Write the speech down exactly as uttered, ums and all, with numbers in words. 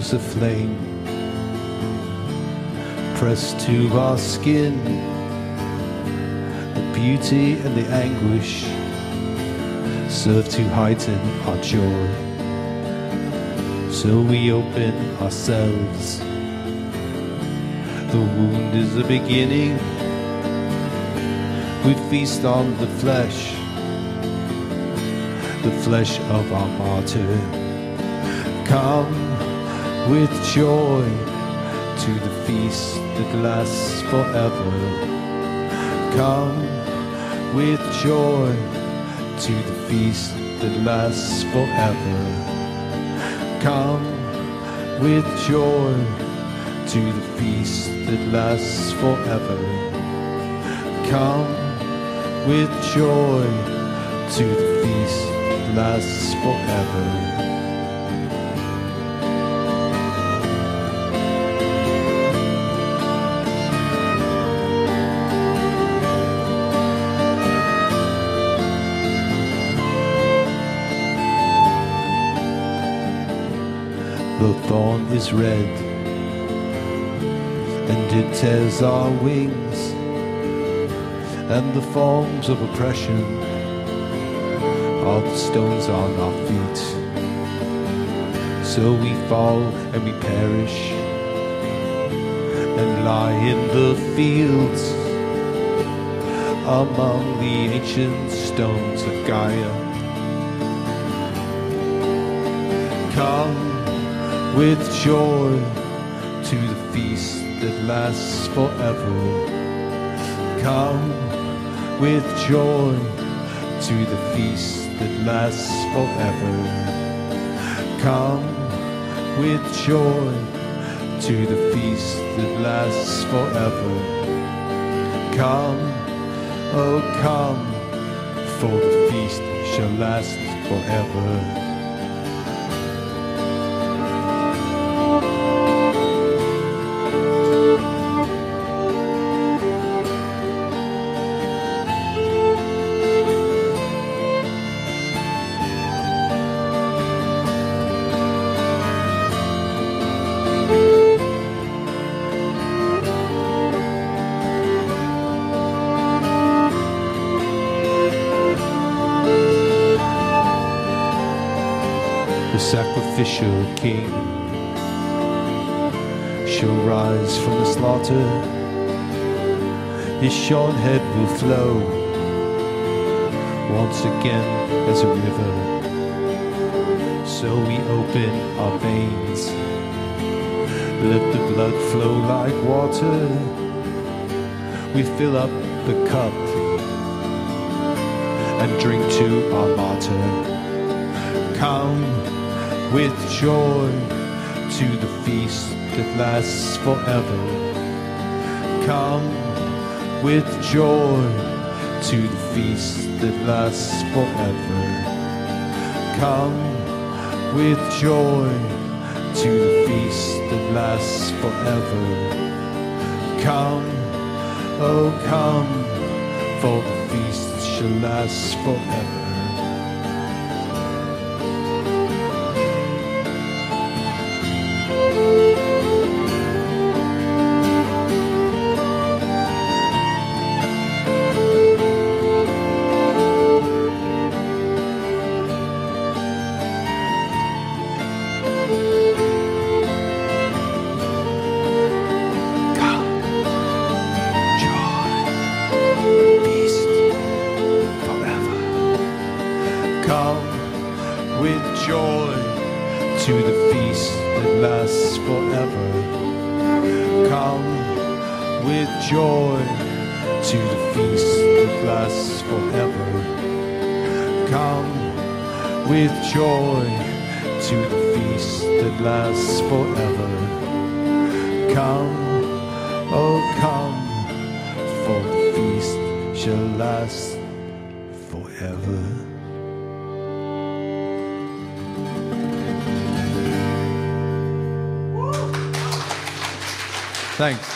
arrows of flame pressed to our skin, the beauty and the anguish serve to heighten our joy. So we open ourselves. The wound is the beginning. We feast on the flesh, the flesh of our martyr. Come with joy to the feast that lasts forever. Come with joy to the feast that lasts forever. Come with joy to the feast that lasts forever. Come with joy to the feast that lasts forever. The thorn is red, and it tears our wings, and the forms of oppression are the stones on our feet. So we fall and we perish, and lie in the fields among the ancient stones of Gaia. Come with joy to the feast that lasts forever. Come with joy to the feast that lasts forever. Come with joy to the feast that lasts forever. Come, oh come, for the feast shall last forever. The sacrificial king shall rise from the slaughter. His shorn head will flow once again as a river. So we open our veins, let the blood flow like water. We fill up the cup and drink to our martyr. Come with joy to the feast that lasts forever. Come with joy to the feast that lasts forever. Come with joy to the feast that lasts forever. Come, oh come, for the feast shall last forever. To the feast that lasts forever. Come with joy to the feast that lasts forever. Come with joy to the feast that lasts forever. Come, oh come, for the feast shall last forever. Thanks.